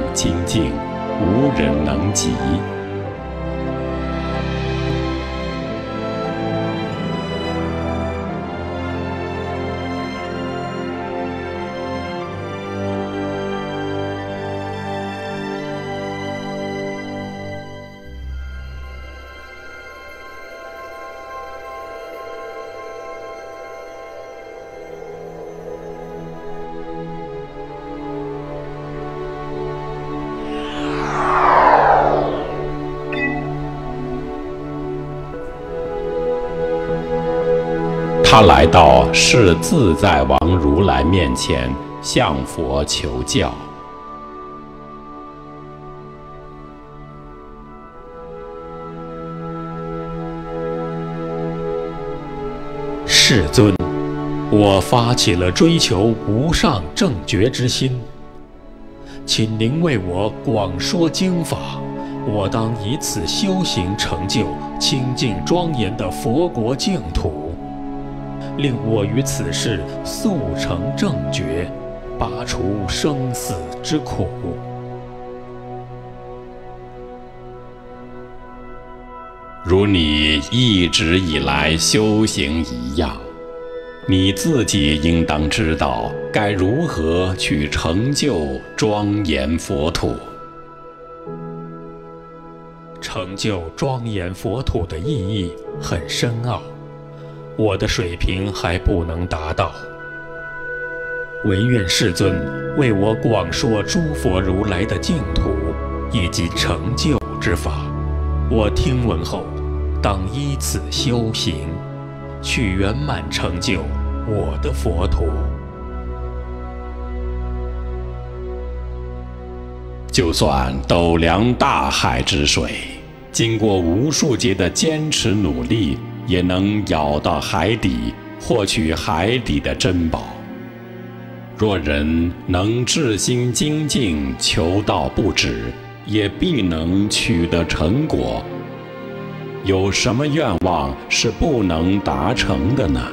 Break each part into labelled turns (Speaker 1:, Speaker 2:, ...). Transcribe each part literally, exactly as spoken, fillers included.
Speaker 1: 清净，无人能及。他来到是自在王如来面前，向佛求教。
Speaker 2: 世尊，我发起了追求无上正觉之心，请您为我广说经法，我当以此修行成就清净庄严的佛国净土，令我于此世速成正觉，拔除生死之苦。
Speaker 1: 如你一直以来修行一样，你自己应当知道该如何去成就庄严佛土。
Speaker 2: 成就庄严佛土的意义很深奥，我的水平还不能达到，唯愿世尊为我广说诸佛如来的净土以及成就之法，我听闻后当依此修行，去圆满成就我的佛土。
Speaker 1: 就算斗量大海之水，经过无数劫的坚持努力，也能舀到海底，获取海底的珍宝。若人能至心精进，求道不止，也必能取得成果。有什么愿望是不能达成的呢？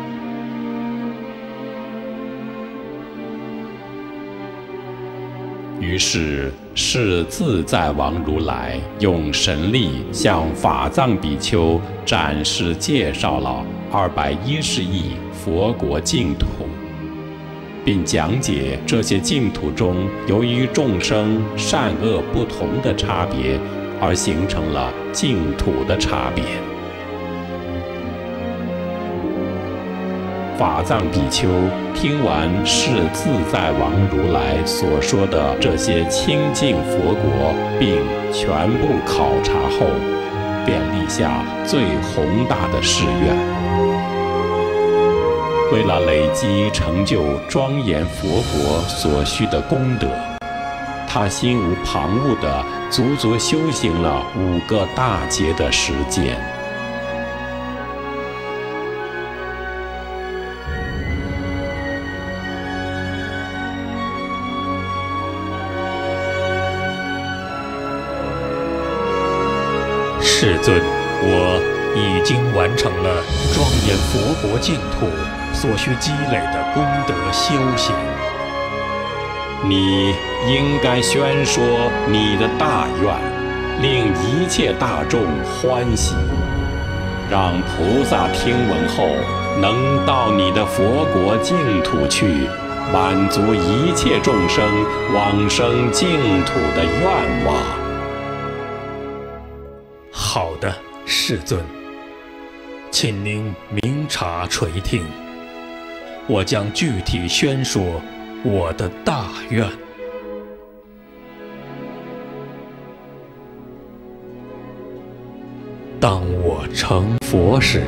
Speaker 1: 于是，是自在王如来用神力向法藏比丘展示介绍了二百一十亿佛国净土，并讲解这些净土中由于众生善恶不同的差别，而形成了净土的差别。法藏比丘听完是自在王如来所说的这些清净佛国，并全部考察后，便立下最宏大的誓愿。为了累积成就庄严佛国所需的功德，他心无旁骛地足足修行了五个大劫的时间。
Speaker 2: 世尊，我已经完成了庄严佛国净土所需积累的功德修行。
Speaker 1: 你应该宣说你的大愿，令一切大众欢喜，让菩萨听闻后能到你的佛国净土去，满足一切众生往生净土的愿望。
Speaker 2: 好的，世尊，请您明察垂听，我将具体宣说我的大愿。当我成佛时，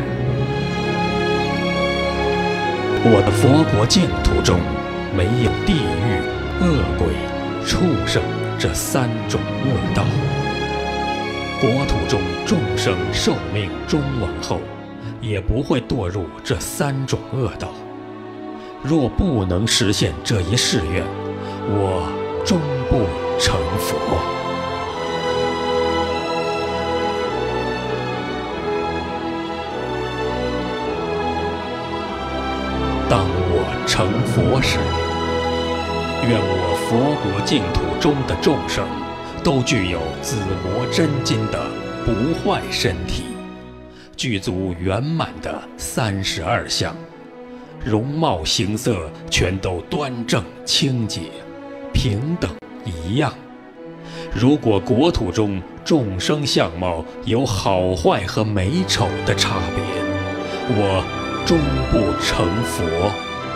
Speaker 2: 我的佛国净土中没有地狱、恶鬼、畜生这三种恶道。国土中众生寿命终亡后，也不会堕入这三种恶道。若不能实现这一誓愿，我终不成佛。当我成佛时，愿我佛国净土中的众生，都具有紫磨真金的不坏身体，具足圆满的三十二相，容貌形色全都端正清洁，平等一样。如果国土中众生相貌有好坏和美丑的差别，我终不成佛。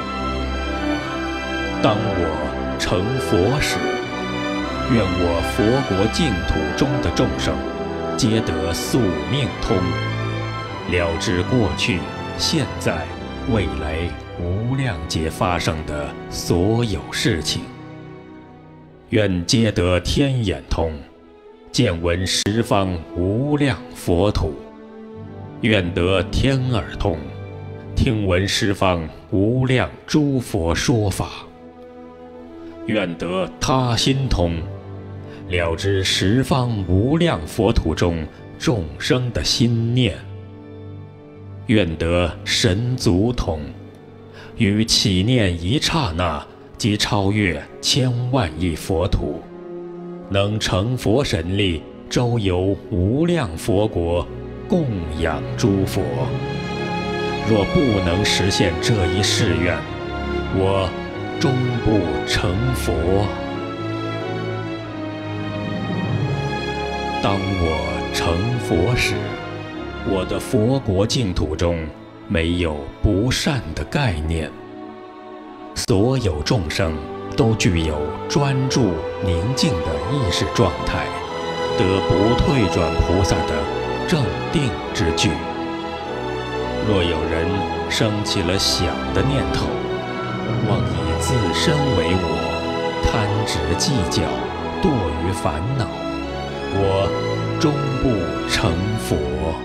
Speaker 2: 当我成佛时，愿我佛国净土中的众生皆得宿命通，了知过去、现在、未来无量劫发生的所有事情。愿皆得天眼通，见闻十方无量佛土；愿得天耳通，听闻十方无量诸佛说法；愿得他心通，了知十方无量佛土中众生的心念；愿得神足通，于起念一刹那即超越千万亿佛土，能成佛神力，周游无量佛国，供养诸佛。若不能实现这一誓愿，我终不成佛。当我成佛时，我的佛国净土中没有不善的概念，所有众生都具有专注宁静的意识状态，得不退转菩萨的正定之具。若有人生起了想的念头，妄以自身为我，贪执计较，堕于烦恼，我终不成佛。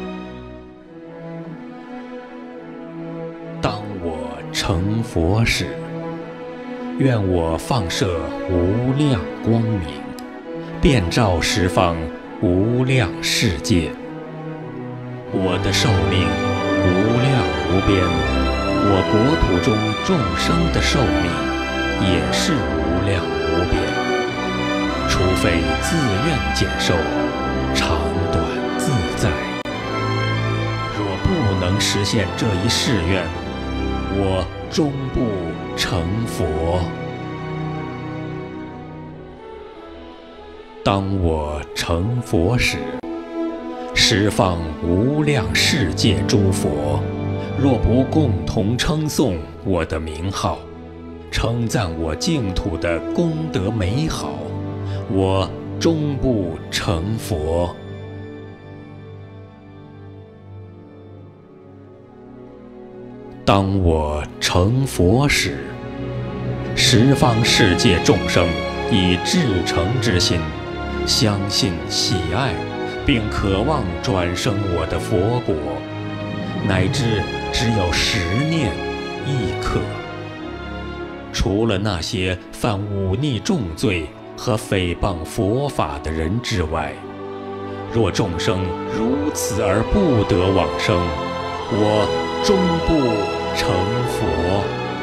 Speaker 2: 当我成佛时，愿我放射无量光明，遍照十方无量世界。我的寿命无量无边，我国土中众生的寿命也是无量无边，除非自愿减寿，长短自在。若不能实现这一誓愿，我终不成佛。当我成佛时，十方无量世界诸佛，若不共同称颂我的名号，称赞我净土的功德美好，我终不成佛。当我成佛时，十方世界众生以至诚之心，相信喜爱并渴望转生我的佛国，乃至只有十念一刻。除了那些犯忤逆重罪和诽谤佛法的人之外，若众生如此而不得往生，我终不成佛。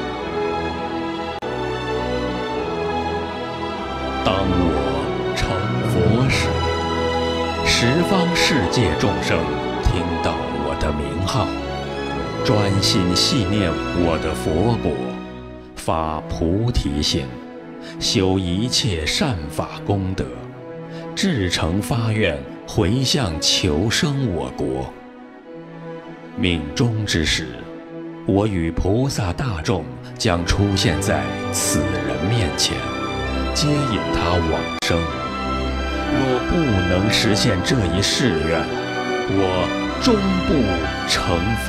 Speaker 2: 当我成佛时，十方世界众生听到我的名号，专心系念我的佛国，发菩提心，修一切善法功德，至诚发愿回向求生我国。命终之时，我与菩萨大众将出现在此人面前，接引他往生。若不能实现这一誓愿，我终不成佛。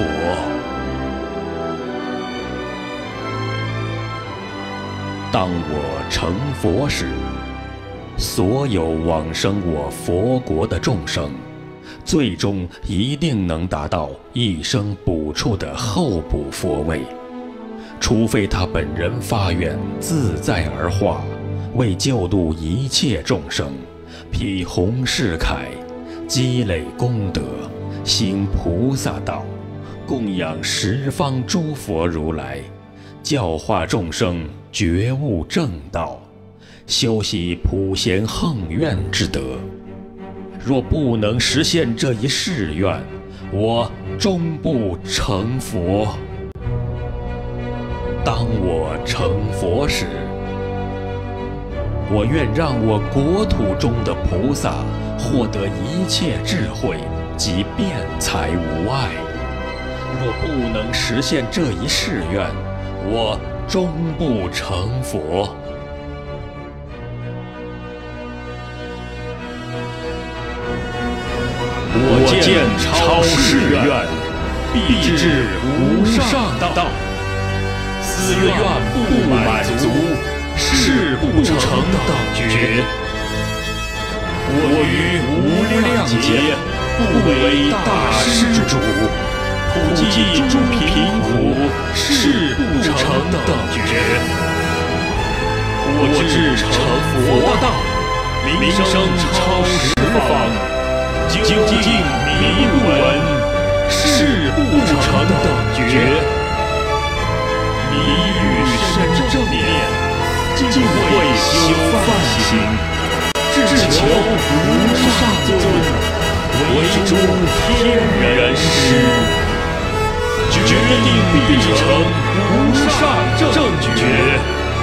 Speaker 2: 当我成佛时，所有往生我佛国的众生，最终一定能达到一生补处的候补佛位，除非他本人发愿自在而化，为救度一切众生，披红饰铠，积累功德，行菩萨道，供养十方诸佛如来，教化众生觉悟正道， 修习普贤横愿之德。若不能实现这一誓愿，我终不成佛。当我成佛时，我愿让我国土中的菩萨获得一切智慧及辩才无碍。若不能实现这一誓愿，我终不成佛。我见超誓愿，必至无上道。思愿不满足，誓不成等觉。我于无量劫不为大施主，普济诸贫苦，誓不成等觉。我至成佛道，名声超十方。究竟迷不闻，誓不成等觉。迷欲深正念，尽会修梵行，至求无上尊，为诸天人师。决定必成无上正觉。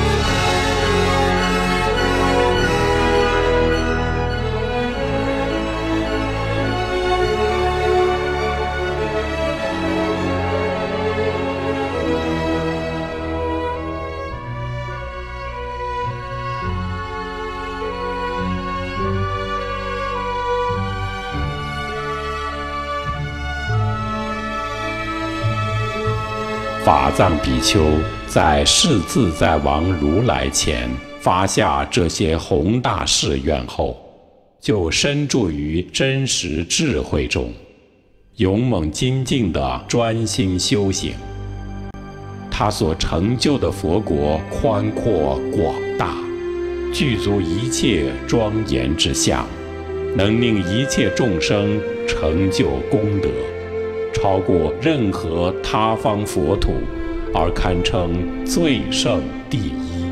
Speaker 1: 法藏比丘在世自在王如来前发下这些宏大誓愿后，就深住于真实智慧中，勇猛精进地专心修行。他所成就的佛国宽阔广大，具足一切庄严之相，能令一切众生成就功德，超过任何他方佛土，而堪称最胜第一。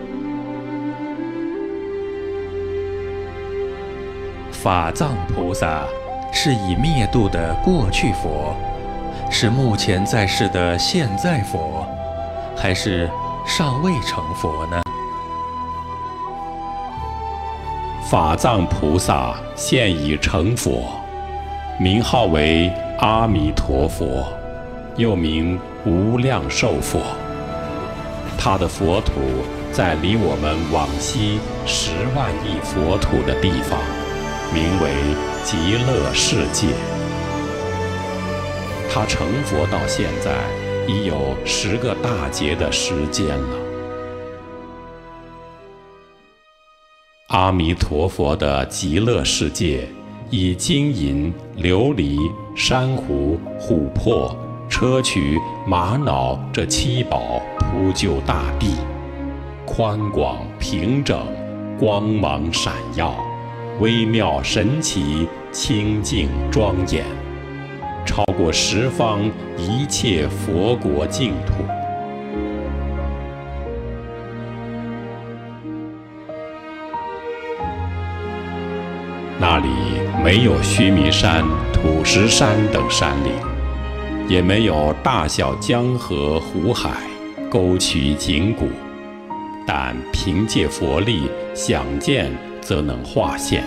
Speaker 2: 法藏菩萨是已灭度的过去佛，是目前在世的现在佛，还是尚未成佛呢？
Speaker 1: 法藏菩萨现已成佛，名号为阿弥陀佛，又名无量寿佛。他的佛土在离我们往西十万亿佛土的地方，名为极乐世界。他成佛到现在已有十个大劫的时间了。阿弥陀佛的极乐世界以金银、琉璃、珊瑚、琥珀、砗磲、玛瑙这七宝铺就大地，宽广平整，光芒闪耀，微妙神奇，清净庄严，超过十方一切佛国净土。那里没有须弥山、土石山等山岭，也没有大小江河湖海、沟渠井谷，但凭借佛力想见则能化现。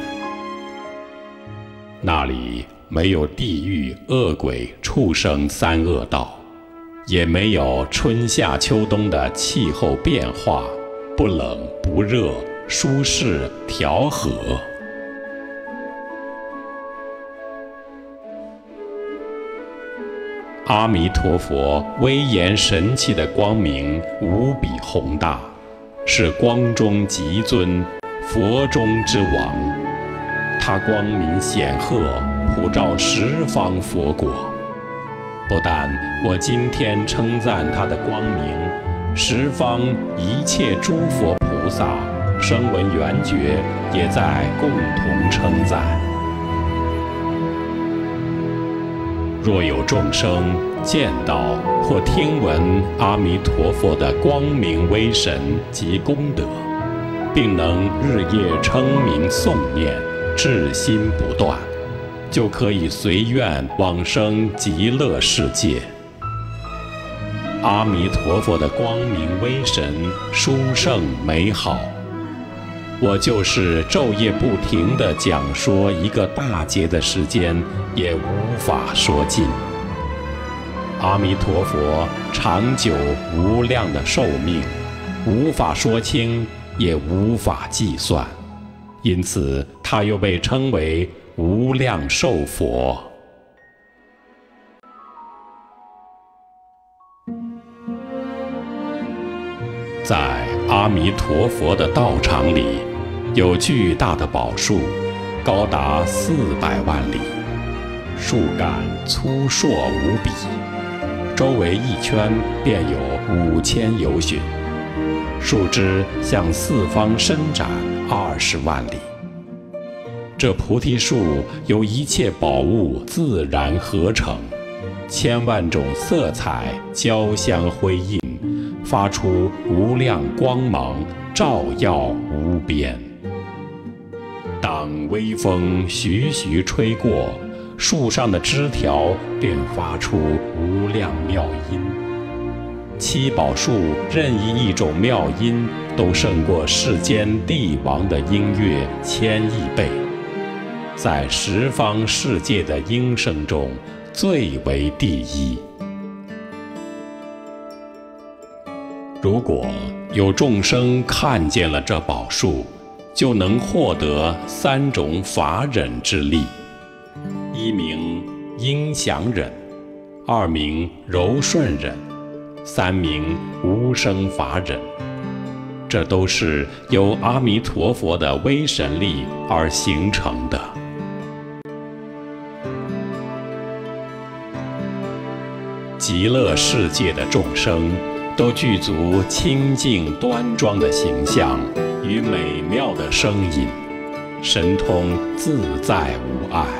Speaker 1: 那里没有地狱、恶鬼、畜生三恶道，也没有春夏秋冬的气候变化，不冷不热，舒适调和。阿弥陀佛威严神气的光明无比宏大，是光中极尊，佛中之王。他光明显赫，普照十方佛国。不但我今天称赞他的光明，十方一切诸佛菩萨声闻缘觉也在共同称赞。若有众生见到或听闻阿弥陀佛的光明威神及功德， 并能日夜称名诵念，至心不断，就可以随愿往生极乐世界。阿弥陀佛的光明威神殊胜美好，我就是昼夜不停地讲说一个大劫的时间，也无法说尽。阿弥陀佛长久无量的寿命，无法说清，也无法计算，因此他又被称为无量寿佛。在阿弥陀佛的道场里，有巨大的宝树，高达四百万里，树干粗硕无比，周围一圈便有五千由旬，树枝向四方伸展二十万里。这菩提树由一切宝物自然合成，千万种色彩交相辉映，发出无量光芒，照耀无边。当微风徐徐吹过，树上的枝条便发出无量妙音。七宝树任意一种妙音，都胜过世间帝王的音乐千亿倍，在十方世界的音声中最为第一。如果有众生看见了这宝树，就能获得三种法忍之力：一名音响忍，二名柔顺忍，三名无生法忍。这都是由阿弥陀佛的威神力而形成的。极乐世界的众生都具足清净端庄的形象与美妙的声音，神通自在无碍。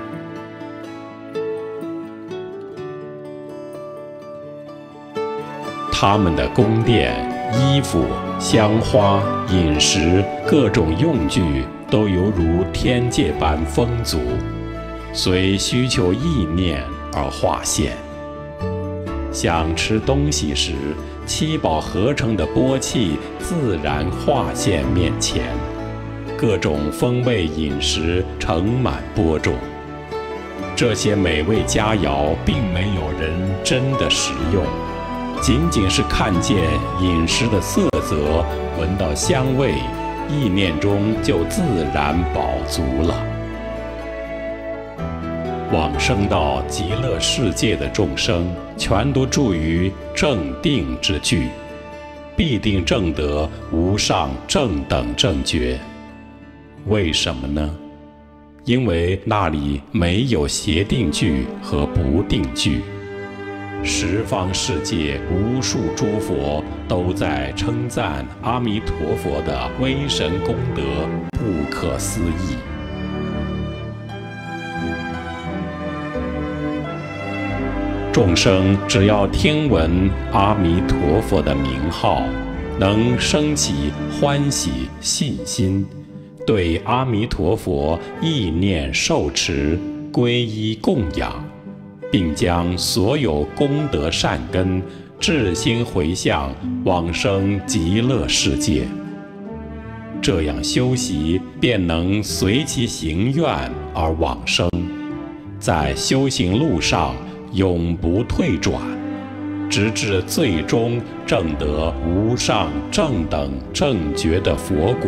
Speaker 1: 他们的宫殿、衣服、香花、饮食、各种用具都犹如天界般丰足，随需求意念而化现。想吃东西时，七宝合成的钵器自然化现面前，各种风味饮食盛满钵中。这些美味佳肴并没有人真的食用，仅仅是看见饮食的色泽，闻到香味，意念中就自然饱足了。往生到极乐世界的众生，全都住于正定之具，必定证得无上正等正觉。为什么呢？因为那里没有邪定具和不定具。十方世界无数诸佛都在称赞阿弥陀佛的威神功德不可思议。众生只要听闻阿弥陀佛的名号，能升起欢喜信心，对阿弥陀佛意念受持，皈依供养，并将所有功德善根至心回向往生极乐世界。这样修习便能随其行愿而往生，在修行路上永不退转，直至最终证得无上正等正觉的佛果。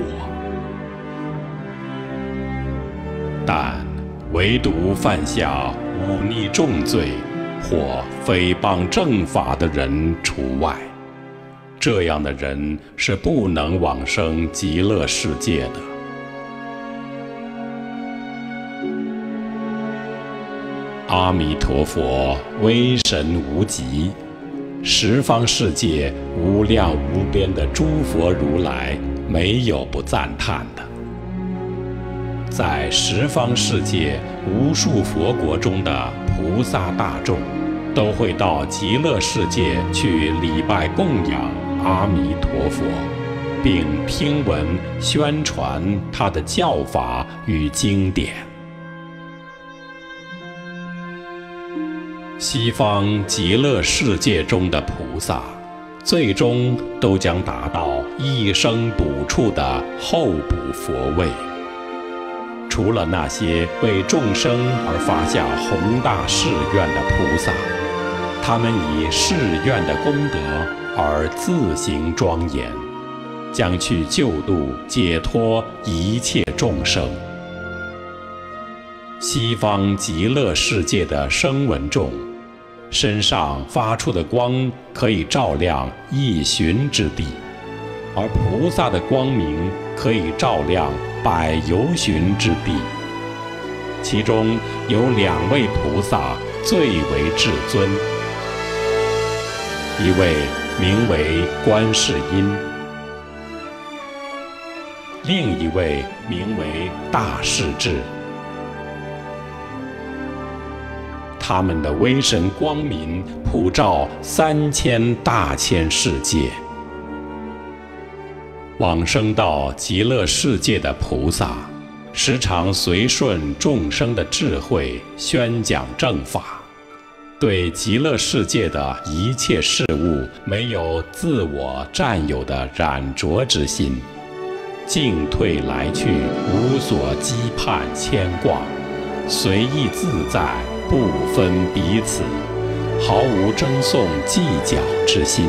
Speaker 1: 但唯独犯下忤逆重罪或诽谤正法的人除外，这样的人是不能往生极乐世界的。阿弥陀佛威神无极，十方世界无量无边的诸佛如来没有不赞叹的。在十方世界无数佛国中的菩萨大众，都会到极乐世界去礼拜供养阿弥陀佛， 并听闻、宣传他的教法与经典。西方极乐世界中的菩萨，最终都将达到一生补处的候补佛位。除了那些为众生而发下宏大誓愿的菩萨，他们以誓愿的功德而自行庄严，将去救度解脱一切众生。西方极乐世界的声闻众，身上发出的光可以照亮一旬之地，而菩萨的光明可以照亮百由旬之地。其中有两位菩萨最为至尊，一位名为观世音，另一位名为大势至。他们的威神光明普照三千大千世界。往生到极乐世界的菩萨，时常随顺众生的智慧宣讲正法，对极乐世界的一切事物没有自我占有的染着之心，进退来去无所羁绊牵挂，随意自在，不分彼此，毫无争讼计较之心。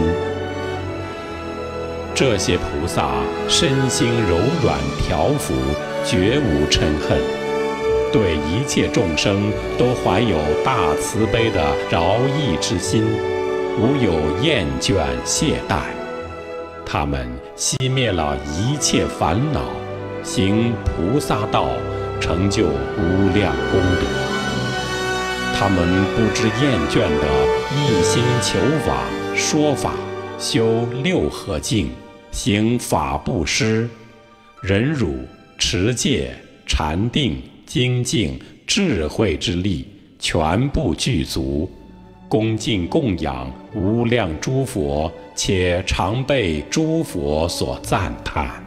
Speaker 1: 这些菩萨身心柔软调伏，绝无嗔恨，对一切众生都怀有大慈悲的饶益之心，无有厌倦懈怠。他们熄灭了一切烦恼，行菩萨道，成就无量功德。他们不知厌倦的一心求法、说法、修六合敬，行法布施、忍辱、持戒、禅定、精进、智慧之力，全部具足，恭敬供养无量诸佛，且常被诸佛所赞叹。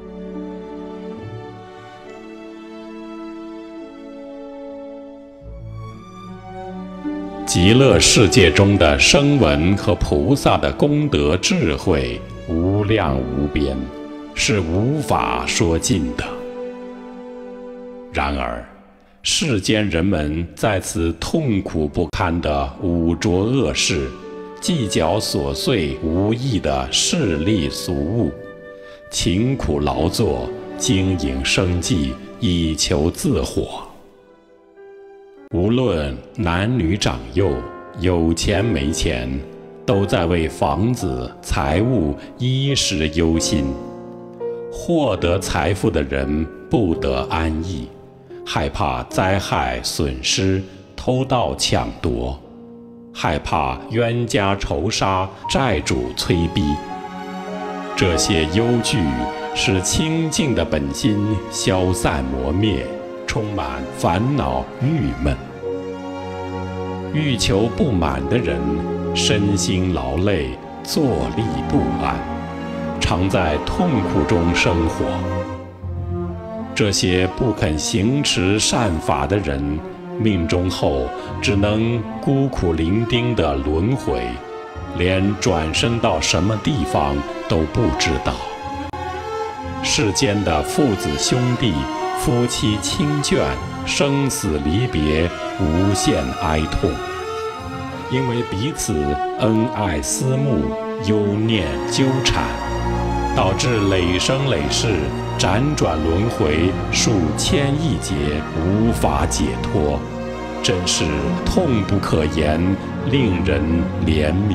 Speaker 1: 极乐世界中的声闻和菩萨的功德智慧无量无边，是无法说尽的。然而，世间人们在此痛苦不堪的污浊恶事，计较琐碎无益的势利俗物，勤苦劳作，经营生计，以求自活。无论男女长幼，有钱没钱，都在为房子、财物、衣食忧心。获得财富的人不得安逸，害怕灾害损失、偷盗抢夺，害怕冤家仇杀、债主催逼。这些忧惧使清净的本心消散磨灭，充满烦恼郁闷。欲求不满的人，身心劳累，坐立不安，常在痛苦中生活。这些不肯行持善法的人，命终后只能孤苦伶仃地轮回，连转生到什么地方都不知道。世间的父子兄弟、夫妻亲眷，生死离别，无限哀痛，因为彼此恩爱思慕，忧念纠缠，导致累生累世辗转轮回数千亿劫，无法解脱，真是痛不可言，令人怜悯。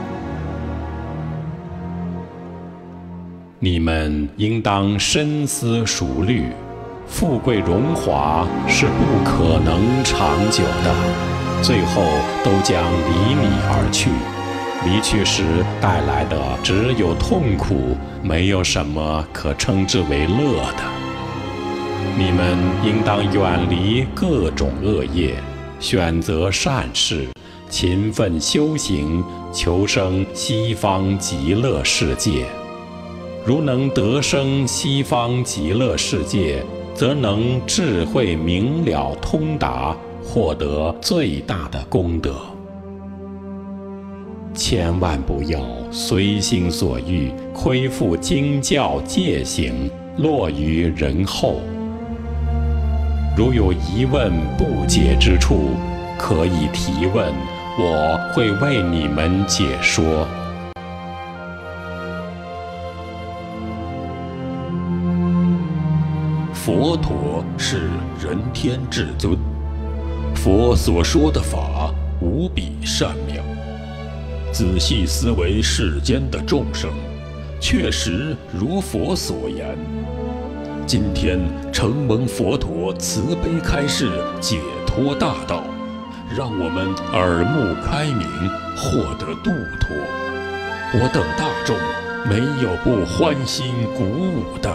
Speaker 1: 你们应当深思熟虑，富贵荣华是不可能长久的，最后都将离你而去。离去时带来的只有痛苦，没有什么可称之为乐的。你们应当远离各种恶业，选择善事，勤奋修行，求生西方极乐世界。 如能得生西方极乐世界，则能智慧明了通达，获得最大的功德。千万不要随心所欲，亏负经教戒行，落于人后。如有疑问不解之处，可以提问，我会为你们解说。
Speaker 2: 佛陀是人天至尊，佛所说的法无比善妙。仔细思维世间的众生，确实如佛所言。今天承蒙佛陀慈悲开示解脱大道，让我们耳目开明，获得度脱。我等大众没有不欢欣鼓舞的。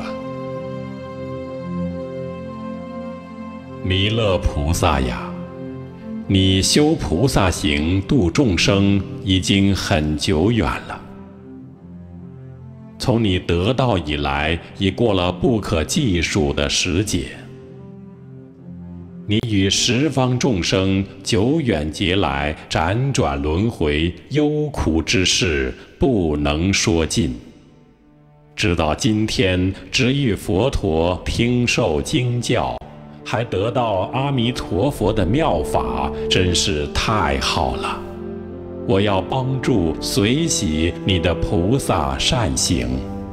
Speaker 1: 弥勒菩萨呀，你修菩萨行度众生已经很久远了。从你得道以来，已过了不可计数的时节。你与十方众生久远劫来辗转轮回，忧苦之事不能说尽。直到今天，只遇佛陀听受经教，还得到阿弥陀佛的妙法，真是太好了。我要帮助随喜你的菩萨善行。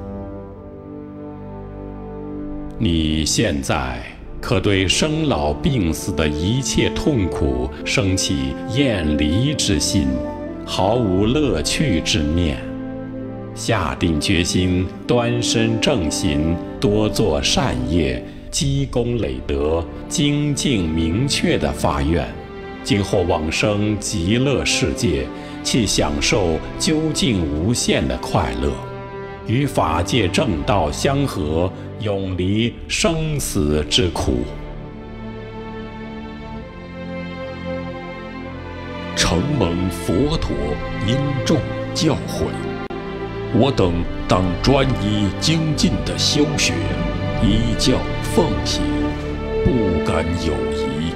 Speaker 1: 你现在可对生老病死的一切痛苦生起厌离之心，毫无乐趣之念，下定决心端身正行，多做善业，积功累德，精进明确的发愿，今后往生极乐世界，去享受究竟无限的快乐，与法界正道相合，永离生死之苦。
Speaker 2: 承蒙佛陀殷重教诲，我等当专一精进的修学，依教奉行，不敢有疑。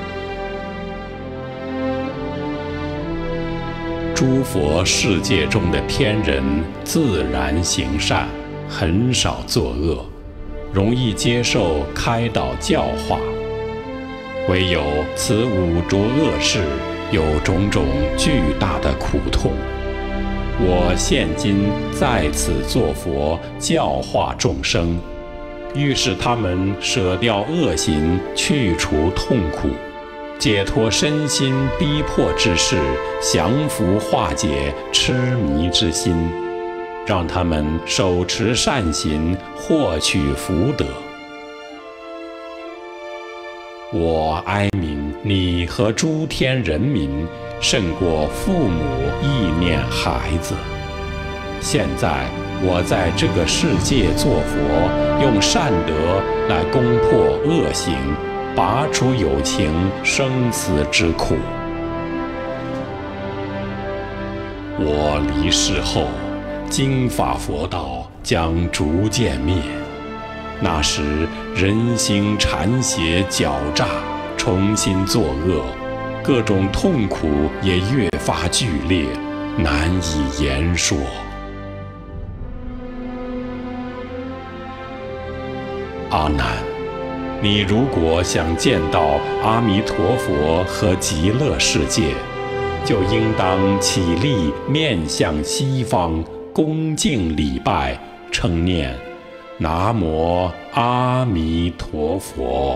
Speaker 1: 诸佛世界中的天人自然行善，很少作恶，容易接受开导教化。唯有此五浊恶世，有种种巨大的苦痛。我现今在此作佛，教化众生，欲使他们舍掉恶行，去除痛苦，解脱身心逼迫之事，降伏化解痴迷之心，让他们手持善行，获取福德。我哀悯你和诸天人民，胜过父母意念孩子。现在我在这个世界作佛，用善德来攻破恶行，拔除有情生死之苦。我离世后，经法佛道将逐渐灭。那时人心缠邪狡诈，重新作恶，各种痛苦也越发剧烈，难以言说。阿难，你如果想见到阿弥陀佛和极乐世界，就应当起立面向西方，恭敬礼拜，称念南无阿弥陀佛。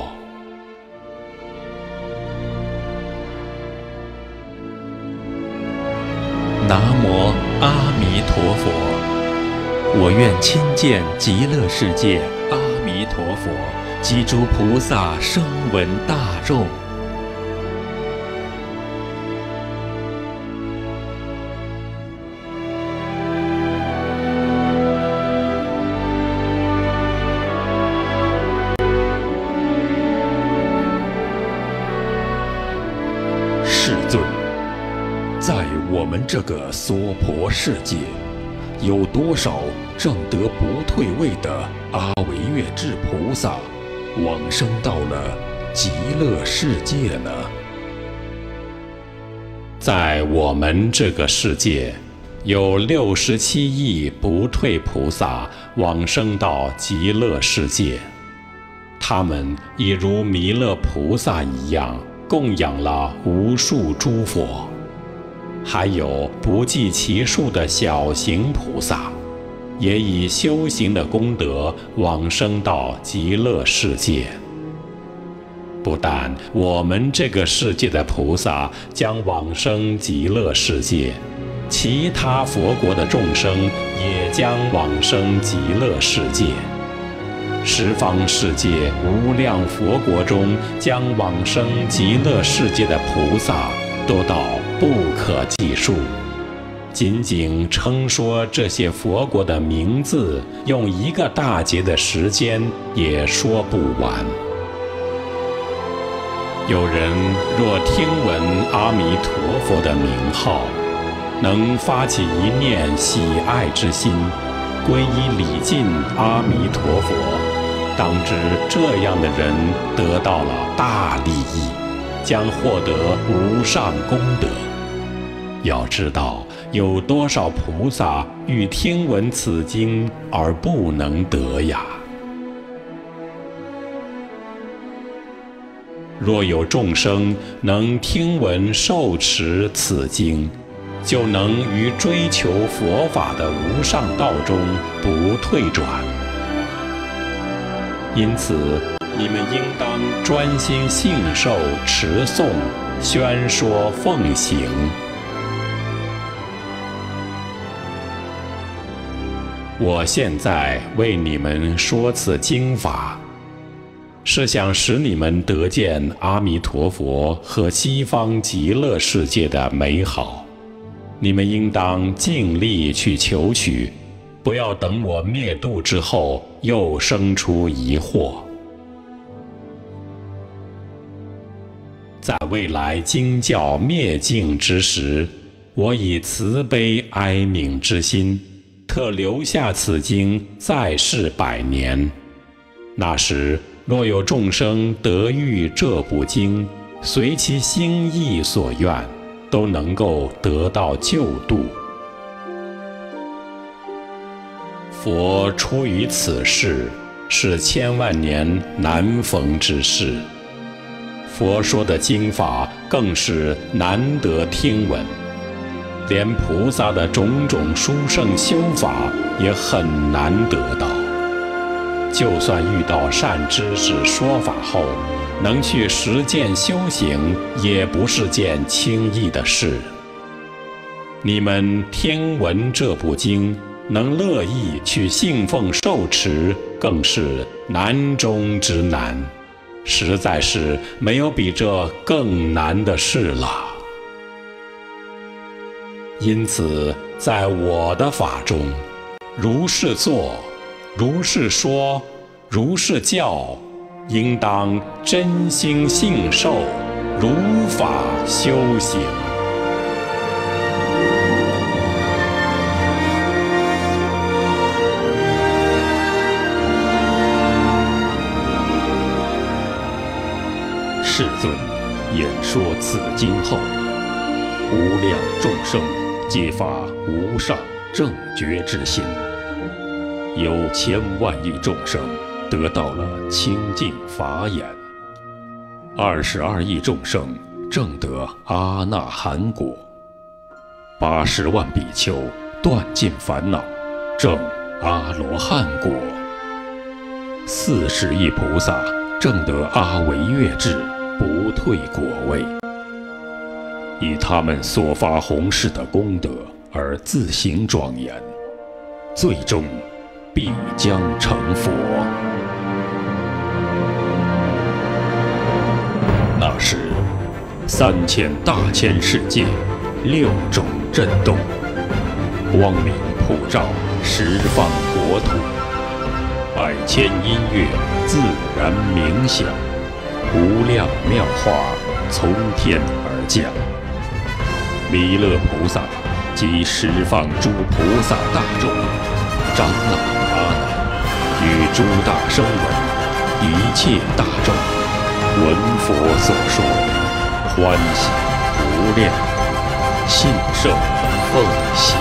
Speaker 2: 南无阿弥陀佛。我愿亲见极乐世界阿弥陀佛及诸菩萨声闻大众。世尊，在我们这个娑婆世界，有多少正得不退位的阿惟越致菩萨往生到了极乐世界呢？
Speaker 1: 在我们这个世界，有六十七亿不退菩萨往生到极乐世界，他们亦如弥勒菩萨一样，供养了无数诸佛，还有不计其数的小型菩萨，也以修行的功德往生到极乐世界。不但我们这个世界的菩萨将往生极乐世界，其他佛国的众生也将往生极乐世界。十方世界无量佛国中将往生极乐世界的菩萨多到不可计数，仅仅称说这些佛国的名字，用一个大劫的时间也说不完。有人若听闻阿弥陀佛的名号，能发起一念喜爱之心，皈依礼敬阿弥陀佛，当知这样的人得到了大利益，将获得无上功德。要知道有多少菩萨欲听闻此经而不能得呀！若有众生能听闻受持此经，就能于追求佛法的无上道中不退转。因此，你们应当专心信受、持诵、宣说、奉行。我现在为你们说此经法，是想使你们得见阿弥陀佛和西方极乐世界的美好。你们应当尽力去求取，不要等我灭度之后又生出疑惑。在未来经教灭尽之时，我以慈悲哀悯之心，特留下此经在世百年。那时若有众生得遇这部经，随其心意所愿，都能够得到救度。佛出于此世，是千万年难逢之事。佛说的经法更是难得听闻，连菩萨的种种殊胜修法也很难得到。就算遇到善知识说法后，能去实践修行，也不是件轻易的事。你们听闻这部经，能乐意去信奉受持，更是难中之难，实在是没有比这更难的事了。因此，在我的法中，如是做，如是说，如是教，应当真心信受，如法修行。
Speaker 2: 世尊演说此经后，无量众生皆发无上正觉之心，有千万亿众生得到了清净法眼，二十二亿众生证得阿那含果，八十万比丘断尽烦恼，证阿罗汉果，四十亿菩萨证得阿惟越致不退果位，以他们所发弘誓的功德而自行庄严，最终必将成佛。那时，三千大千世界，六种震动，光明普照十方国土，百千音乐自然冥想，无量妙花从天而降。弥勒菩萨及十方诸菩萨大众， 长老阿难，与诸大声闻、一切大众，闻佛所说，欢喜无量，信受奉行。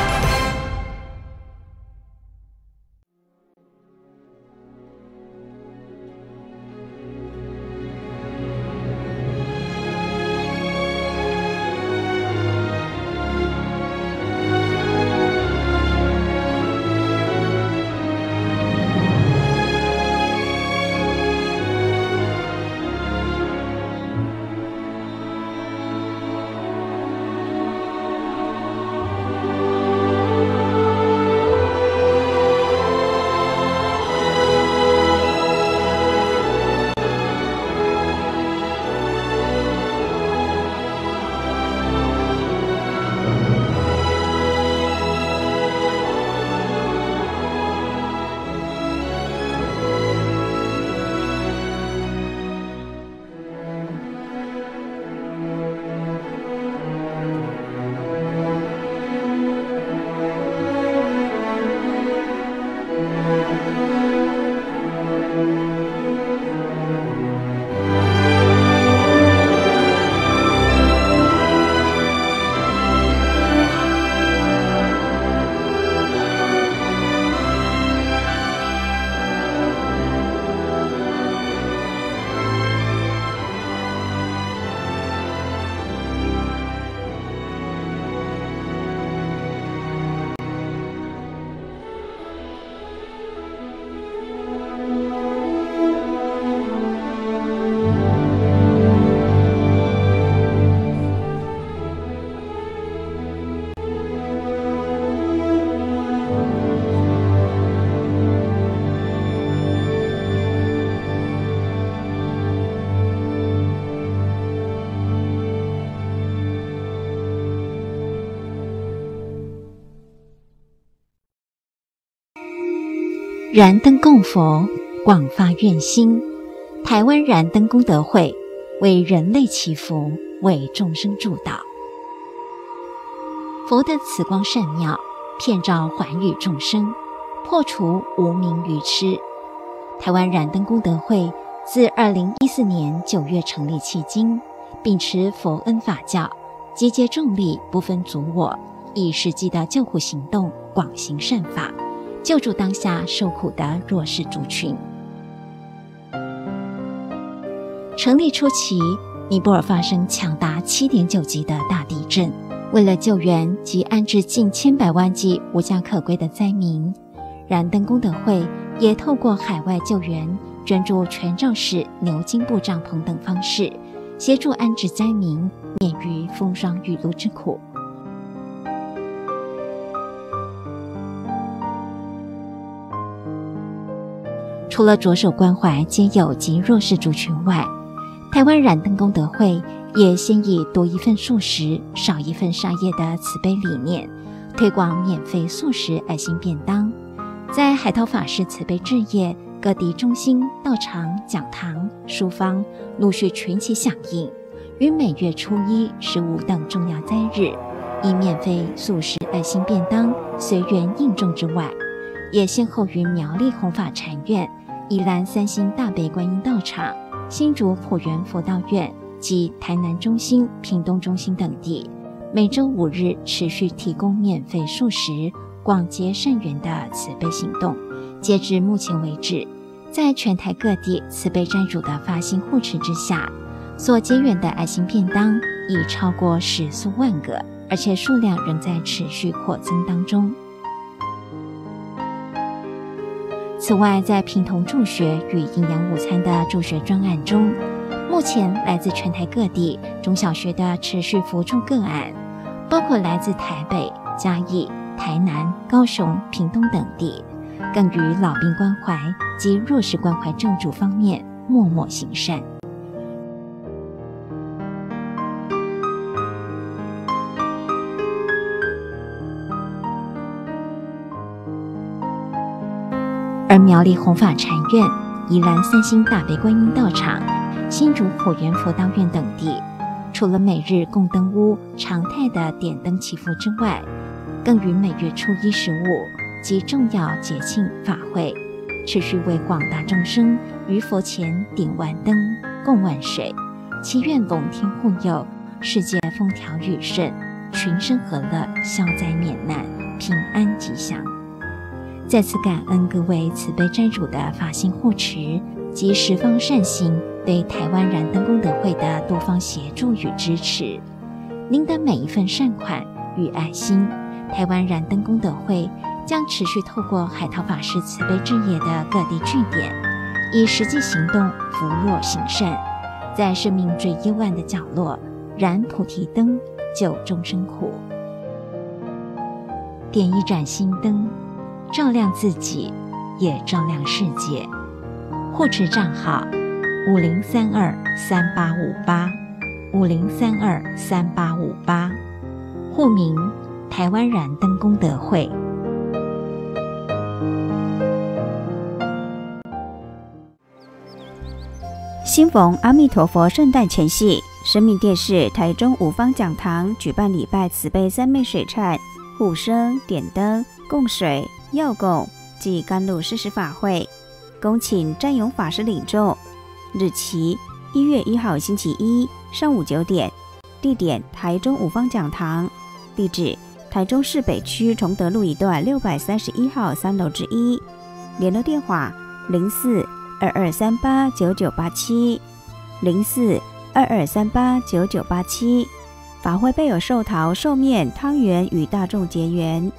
Speaker 3: 燃灯供佛，广发愿心。台湾燃灯功德会为人类祈福，为众生助导。佛的慈光善妙，遍照寰宇众生，破除无明愚痴。台湾燃灯功德会自二零一四年九月成立迄今，秉持佛恩法教，集结众力，不分族我，以实际的救护行动，广行善法，救助当下受苦的弱势族群。成立初期，尼泊尔发生强达 七点九 级的大地震，为了救援及安置近千百万计无家可归的灾民，燃灯功德会也透过海外救援、捐助全罩式牛津布帐篷等方式，协助安置灾民免于风霜雨露之苦。除了着手关怀街友及弱势族群外，台湾燃灯功德会也先以多一份素食，少一份杀业的慈悲理念，推广免费素食爱心便当。在海涛法师慈悲置业，各地中心、道场、讲堂、书坊陆续群起响应，于每月初一、十五等重要灾日，以免费素食爱心便当随缘应众之外，也先后于苗栗弘法禅院、宜兰三星大悲观音道场、新竹普元佛道院及台南中心、屏东中心等地，每周五日持续提供免费素食，广结善缘的慈悲行动。截至目前为止，在全台各地慈悲斋主的发心护持之下，所结缘的爱心便当已超过十数万个，而且数量仍在持续扩增当中。此外，在平童助学与营养午餐的助学专案中，目前来自全台各地中小学的持续扶助个案，包括来自台北、嘉义、台南、高雄、屏东等地，更于老病关怀及弱势关怀救助方面默默行善。而苗栗弘法禅院、宜兰三星大悲观音道场、新竹普元佛道院等地，除了每日供灯屋常态的点灯祈福之外，更于每月初一、十五及重要节庆法会，持续为广大众生于佛前点万灯、供万水，祈愿龙天护佑，世界风调雨顺，群生和乐，消灾免难，平安吉祥。再次感恩各位慈悲斋主的法心护持及十方善心对台湾燃灯功德会的多方协助与支持。您的每一份善款与爱心，台湾燃灯功德会将持续透过海涛法师慈悲置业的各地据点，以实际行动扶弱行善，在生命最幽暗的角落燃菩提灯，救众生苦。点一盏心灯，照亮自己，也照亮世界。护持账号五零三二三八五八五零三二三八五八，户名台湾燃灯功德会。
Speaker 4: 兴逢阿弥陀佛圣诞前夕，生命电视台中五方讲堂举办礼拜慈悲三昧水忏、护生、点灯、供水、药供及甘露施食法会，恭请占勇法师领众。日期一月一号星期一上午九点，地点台中五方讲堂，地址台中市北区崇德路一段六百三十一号三楼之一，联络电话零四二二三八九九八七零四二二三八九九八七。法会备有寿桃、寿面、汤圆与大众结缘。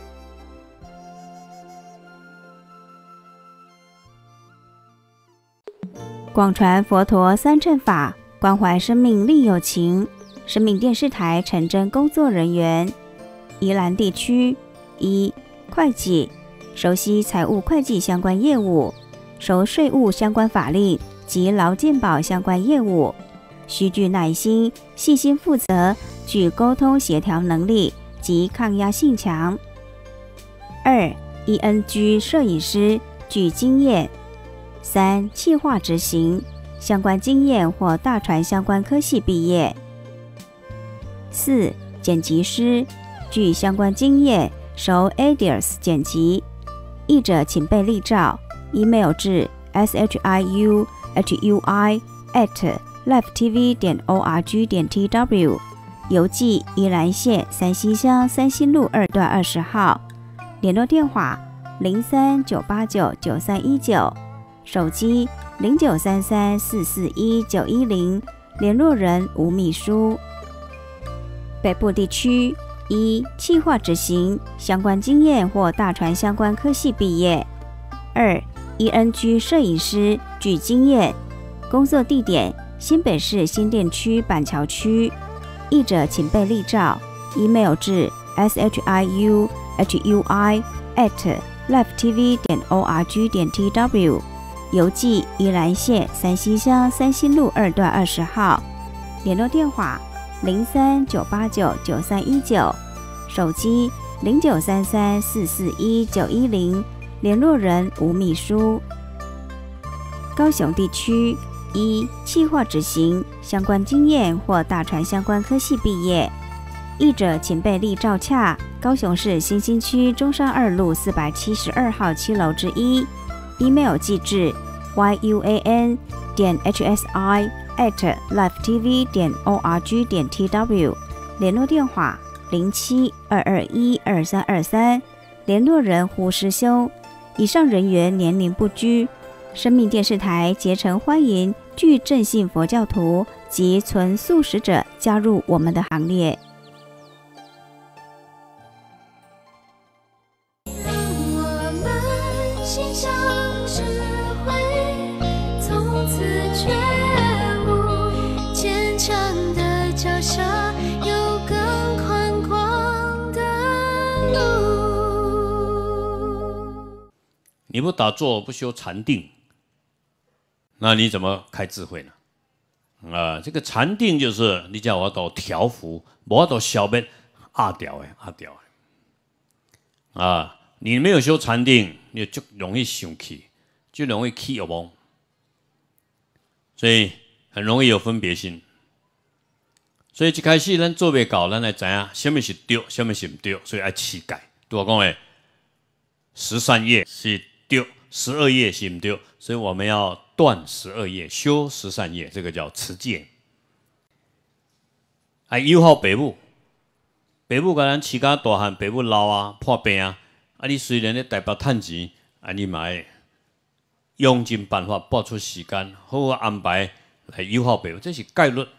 Speaker 4: 广传佛陀三乘法，关怀生命利有情。生命电视台诚真工作人员，宜兰地区：一、会计，熟悉财务会计相关业务，熟税务相关法令及劳健保相关业务，需具耐心、细心负责，具沟通协调能力及抗压性强。二、E N G 摄影师，具经验。三、企划执行，相关经验或大传相关科系毕业。四、剪辑师，具相关经验，熟 A D I R S 剪辑。译者请备立照 ，email 至 s h i u h u i at live t v 点 o r g 点 t w， 邮寄宜兰县三星乡三星路二段二十号，联络电话零三九八九九三一九。手机零九三三四四一九一零，联络人吴秘书。北部地区：一、企划执行，相关经验或大传相关科系毕业。二、E N G 摄影师，具经验。工作地点：新北市新店区板桥区。译者请备立照 ，email 至 s h i u h u i at live t v 点 o r g 点 t w。邮寄宜兰县三星乡三星路二段二十号，联络电话零三九八九九三一九，手机零九三三四四一九一零，联络人吴秘书。高雄地区：一、企划执行，相关经验或大传相关科系毕业。译者请备立照洽高雄市新兴区中山二路四百七十二号七楼之一。email 寄至 yuan 点 hsi at live t v 点 org 点 tw， 联络电话零七二二一二三二三，联络人胡师兄。以上人员年龄不拘。生命电视台竭诚欢迎具正信佛教徒及纯素食者加入我们的行列。
Speaker 5: 你不打坐，不修禅定，那你怎么开智慧呢？啊，这个禅定就是你叫我到调伏，我到消灭阿掉的阿掉的啊！你没有修禅定，你就容易生气，就容易起恶梦，所以很容易有分别心。所以一开始咱做未到，咱来知影什么是对，什么是唔对，所以爱起改。对我讲诶。 十三页是对，十二页是唔对，所以我们要断十二页，修十三页，这个叫持戒。啊，友好爸母，爸母甲咱饲甲大汉，爸母老啊破病啊，啊你虽然咧台北趁钱，啊你嘛会用尽办法拨出时间，好好安排来友好爸母，这是戒律，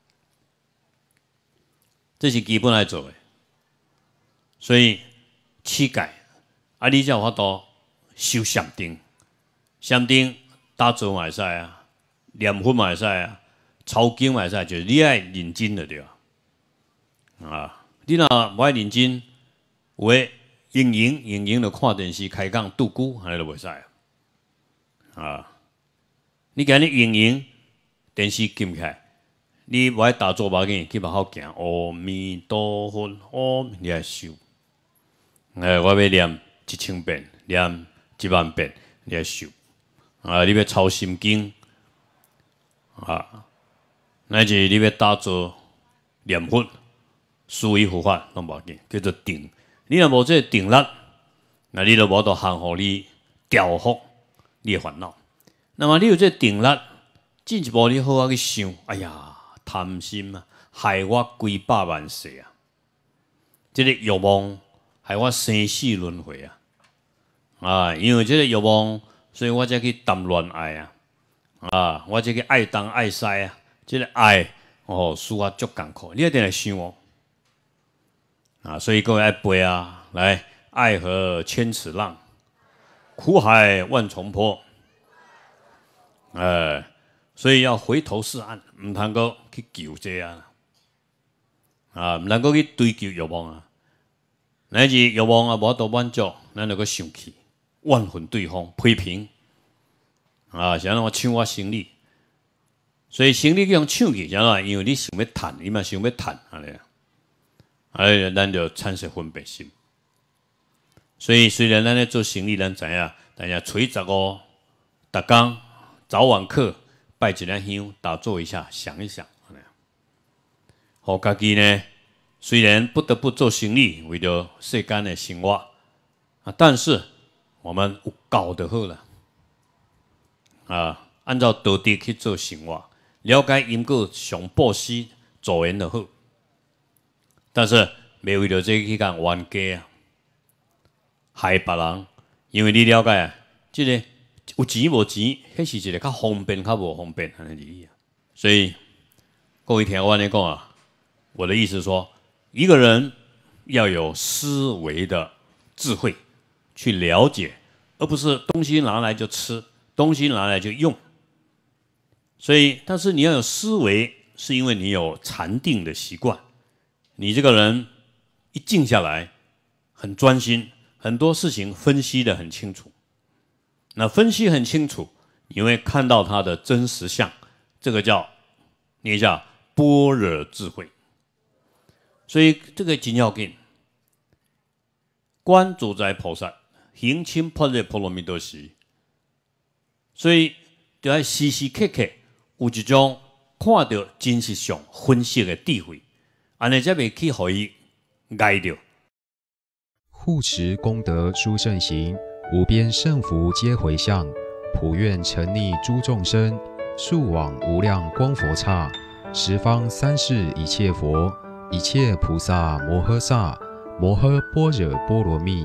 Speaker 5: 这是基本来做的。所以乞丐，啊你才有法度修禅定，禅定打坐嘛会使啊，念佛嘛会使啊，抄经嘛会使，就是你爱认真就对啊。啊，你若无爱认真，有诶盈盈盈盈就看电视开讲拄久，安尼就袂使啊。啊，你今日盈盈电视禁起来，你无爱打坐无要紧，去外口行，阿弥陀佛，阿你爱修。诶，我要念一千遍，念一万遍，你爱修。啊，你要抄心经，啊，乃至你要打坐念佛。思维佛法拢无要紧，叫做定。你若无这个定力，那你就无法降互你调伏你的烦恼。那么你有这个定力，进一步你好好去想，哎呀，贪心啊，害我几百万世啊！这个欲望害我生死轮回啊！啊，因为这个欲望，所以我才去谈恋爱啊！啊，我才去爱东爱西啊！这个爱哦，使我足艰苦，你一定来想哦。啊，所以各位爱背啊，来，爱河千尺浪，苦海万重波。哎，所以要回头是岸，唔通够去求这啊，啊，唔能够去追求欲望啊，乃至欲望啊无法度满足，咱就个生气，怨恨对方，批评啊，像那我抢我生理，所以生理去用抢去，像那因为你想要赚，你嘛想要赚，安尼啊。哎，咱就产生分别心。所以虽然咱咧做生意，咱知影，但是初十五，逐工早晚课拜一粒香，打坐一下，想一想，好家己呢。虽然不得不做生意，为了世间的生活啊，但是我们有教就好了啊，按照道德去做生活，了解因果上布施助缘就好。但是袂为着这去讲冤家啊，害别人，因为你了解啊，即、这个有钱无钱，迄是一个较方便较无方便安尼啊。所以各位听我安尼讲啊，我的意思是说，一个人要有思维的智慧去了解，而不是东西拿来就吃，东西拿来就用。所以，但是你要有思维，是因为你有禅定的习惯。你这个人一静下来，很专心，很多事情分析得很清楚。那分析很清楚，你会看到它的真实相，这个叫你叫般若智慧。所以这个真要紧。观自在菩萨，行深般若波罗蜜多时。所以就要时时刻刻有一种看到真实上分析的智慧。安尼才袂去互伊碍着。
Speaker 6: 护持功德殊胜行，无边胜福皆回向，普愿沉溺诸众生，速往无量光佛刹，十方三世一切佛，一切菩萨摩诃萨，摩诃般若波罗蜜。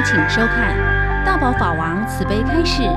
Speaker 7: 请收看《大宝法王慈悲开示》。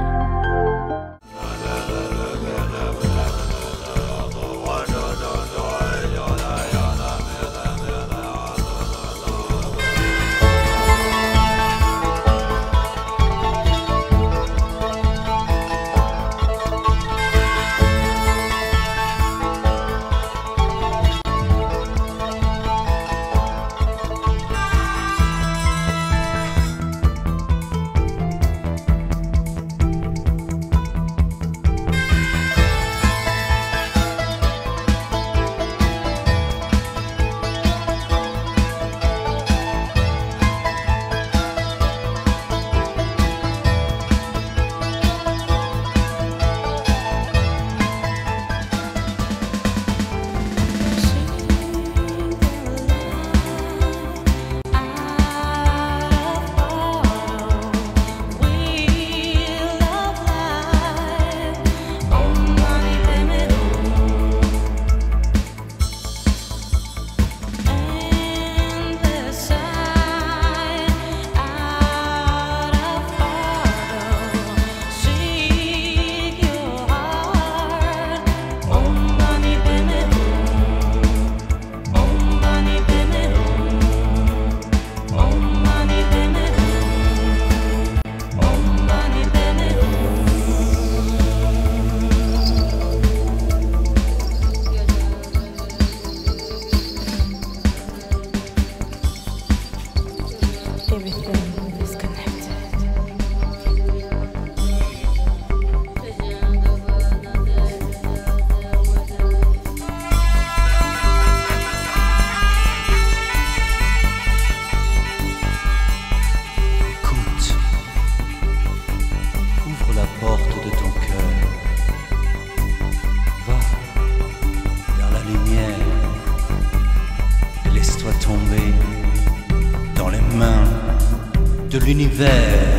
Speaker 8: L'univers.